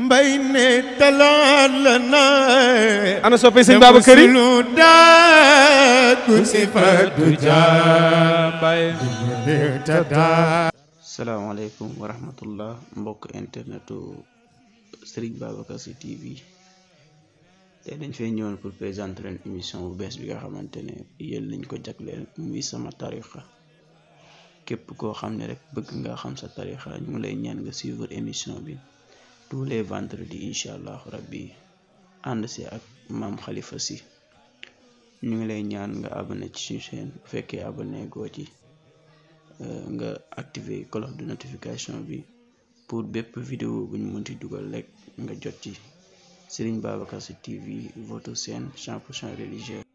mbay ne talaal na ana soppay sëñ Babacar yi lu daagu si fadu jambay salaamaaleykum wa rahmatullah mbokk internetu Serigne Babacar Sy TV tey dañ fay ñëwoon pour présenter leen émission bu bees bi nga xamante ne yéen lañ ko jagleel muy sama tarikha képp koo xam ne rek bëgg nga xam sa tarikha ñu ngi lay ñaan nga suivre émission bi tous les vendredis incha allah rabbi ànd si ak Mame Khalifa Sy ñu ngi lay ñaan nga abonné ci suñu chaîne bu fekkee abonné goo ci nga activer cloche de notification bi pour bépp vidéo bu ñu mënti dugal rek nga jot ci Serigne Babacar Sy TV votre chaîne 100% religieuse.